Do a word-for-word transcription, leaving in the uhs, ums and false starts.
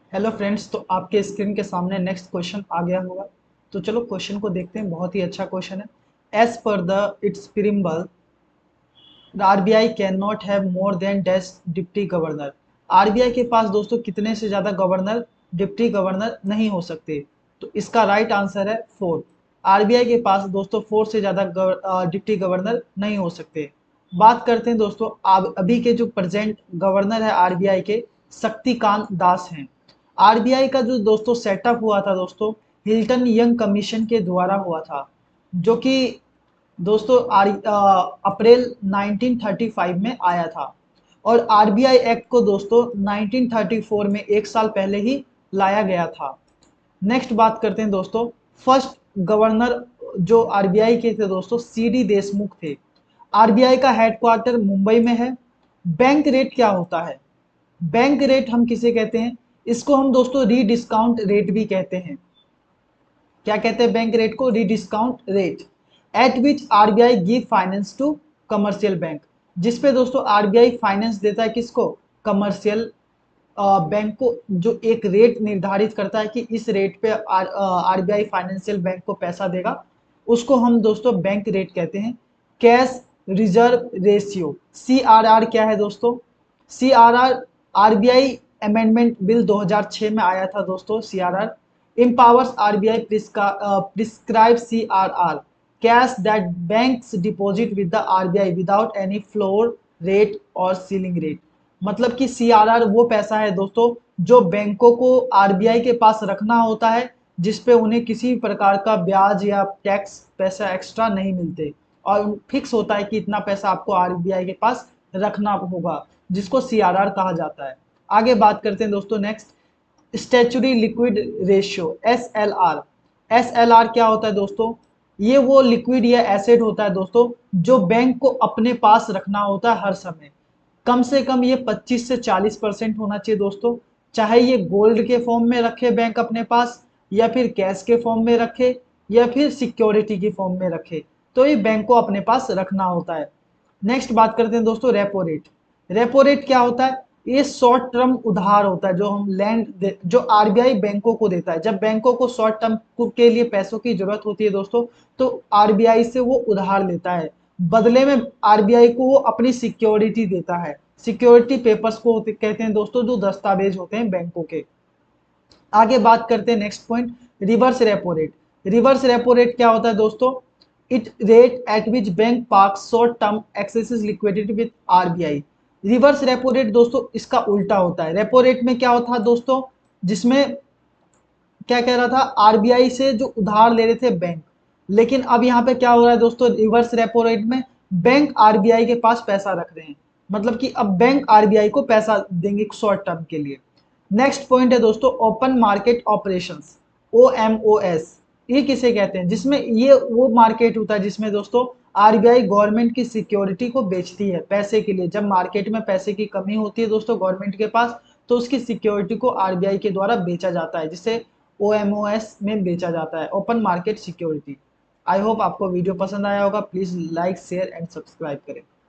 Hello friends, तो आपके screen के सामने नेक्स्ट क्वेश्चन आ गया होगा। तो चलो क्वेश्चन को देखते हैं। बहुत ही अच्छा क्वेश्चन है। As per the its preamble, the RBI can not have more than dash deputy governor. RBI के पास दोस्तों कितने से ज्यादा गवर्नर, डिप्टी गवर्नर नहीं हो सकते। तो इसका राइट आंसर है फोर। आरबीआई के पास दोस्तों फोर से ज्यादा डिप्टी गवर्नर नहीं हो सकते। बात करते हैं दोस्तों, अब अभी के जो प्रेजेंट गवर्नर है आरबीआई के, शक्तिकांत दास हैं। आरबीआई का जो दोस्तों सेटअप हुआ था दोस्तों, हिल्टन यंग कमीशन के द्वारा हुआ था, जो कि दोस्तों आर अ, अप्रैल नाइनटीन थर्टी फाइव में आया था। और आरबीआई एक्ट को दोस्तों नाइनटीन थर्टी फोर में एक साल पहले ही लाया गया था। नेक्स्ट बात करते हैं दोस्तों, फर्स्ट गवर्नर जो आरबीआई के थे दोस्तों, सीडी देशमुख थे। आरबीआई का हेडक्वार्टर मुंबई में है। बैंक रेट क्या होता है? बैंक रेट हम किसे कहते हैं? इसको हम दोस्तों रीडिस्काउंट रेट भी कहते हैं। क्या कहते हैं बैंक रेट को? Rediscount rate. At which RBI give finance to commercial bank, जिसपे दोस्तों आरबीआई फाइनेंस देता है किसको? कमर्शियल बैंक को। जो एक रेट निर्धारित करता है कि इस रेट पे आरबीआई फाइनेंशियल बैंक को पैसा देगा, उसको हम दोस्तों बैंक रेट कहते हैं। कैश रिजर्व रेशियो, सीआरआर क्या है दोस्तों? सीआरआर, आरबीआई अमेंडमेंट बिल दो हज़ार छह में आया था दोस्तों। CRR empowers R B I prescri- uh, prescribe C R R, cash that banks deposit with the R B I without any floor rate और सीलिंग रेट। मतलब कि C R R वो पैसा है दोस्तों जो बैंकों को आरबीआई के पास रखना होता है, जिसपे उन्हें किसी प्रकार का ब्याज या टैक्स पैसा एक्स्ट्रा नहीं मिलते, और फिक्स होता है कि इतना पैसा आपको आरबीआई के पास रखना होगा, जिसको सीआरआर कहा जाता है। आगे बात करते हैं दोस्तों। Next, statutory liquid ratio, S L R. S L R क्या होता है दोस्तों? ये वो लिक्विड या एसिड होता है दोस्तों जो बैंक को अपने पास रखना होता है हर समय। कम से कम ये पच्चीस से चालीस परसेंट होना चाहिए दोस्तों। चाहे ये गोल्ड के फॉर्म में रखे बैंक अपने पास, या फिर कैश के फॉर्म में रखे, या फिर सिक्योरिटी के फॉर्म में रखे, तो ये बैंक को अपने पास रखना होता है। नेक्स्ट बात करते हैं दोस्तों, रेपो रेट। रेपो रेट क्या होता है? ये शॉर्ट टर्म उधार होता है जो हम लैंड जो आरबीआई बैंकों को देता है। जब बैंकों को शॉर्ट टर्म के लिए पैसों की जरूरत होती है दोस्तों, तो आरबीआई से वो उधार लेता है। बदले में आरबीआई को वो अपनी सिक्योरिटी देता है। सिक्योरिटी पेपर्स को कहते हैं दोस्तों, जो दस्तावेज होते हैं बैंकों के। आगे बात करते हैं next point, reverse repo rate. Reverse repo rate क्या होता है दोस्तों? It rate at which bank park short term excess liquidity with RBI. Reverse repo rate दोस्तों इसका उल्टा होता है। रेपो रेट में क्या होता है दोस्तों, जिसमें क्या कह रहा था, आरबीआई से जो उधार ले रहे थे बैंक, लेकिन अब यहाँ पे क्या हो रहा है दोस्तों, रिवर्स रेपो रेट में बैंक आरबीआई के पास पैसा रख रहे हैं। मतलब कि अब बैंक आरबीआई को पैसा देंगे शॉर्ट टर्म के लिए। नेक्स्ट पॉइंट है दोस्तों, open market operations, O M O S. ये किसे कहते हैं? जिसमें ये वो मार्केट होता है जिसमें दोस्तों आरबीआई गवर्नमेंट की सिक्योरिटी को बेचती है पैसे के लिए। जब मार्केट में पैसे की कमी होती है दोस्तों गवर्नमेंट के पास, तो उसकी सिक्योरिटी को आरबीआई के द्वारा बेचा जाता है, जिसे ओ एम ओ एस में बेचा जाता है, open market security. I hope आपको वीडियो पसंद आया होगा। Please like share and subscribe करें।